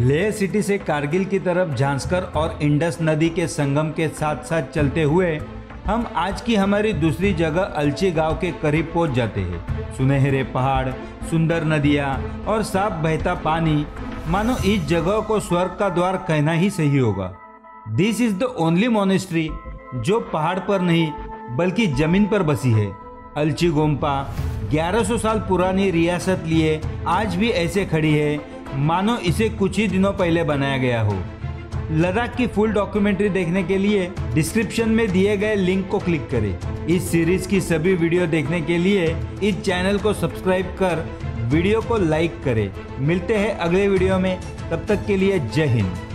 Leh city से कारगिल की तरफ झांसकर और इंडस नदी के संगम के साथ साथ चलते हुए हम आज की हमारी दूसरी जगह अलची गांव के करीब पहुंच जाते हैं। सुनहरे पहाड़, सुंदर नदियां और साफ बहता पानी, मानो इस जगह को स्वर्ग का द्वार कहना ही सही होगा। This is the only monastery जो पहाड़ पर नहीं बल्कि जमीन पर बसी है। अलची गोम्पा 1100 साल पुरानी रियासत लिए आज भी ऐसे खड़ी है मानो इसे कुछ ही दिनों पहले बनाया गया हो। लद्दाख की फुल डॉक्यूमेंट्री देखने के लिए डिस्क्रिप्शन में दिए गए लिंक को क्लिक करें। इस सीरीज की सभी वीडियो देखने के लिए इस चैनल को सब्सक्राइब कर वीडियो को लाइक करें। मिलते हैं अगले वीडियो में, तब तक के लिए जय हिंद।